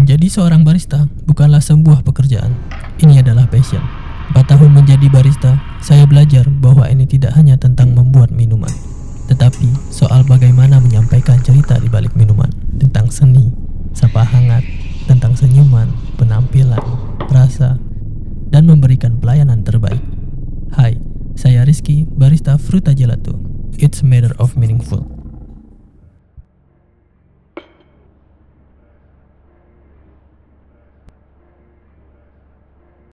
Menjadi seorang barista bukanlah sebuah pekerjaan, ini adalah passion. 4 tahun menjadi barista, saya belajar bahwa ini tidak hanya tentang membuat minuman, tetapi soal bagaimana menyampaikan cerita di balik minuman, tentang seni, sapa hangat, tentang senyuman, penampilan, rasa, dan memberikan pelayanan terbaik. Hai, saya Rizky, barista Fruta Gelato. It's matter of meaningful.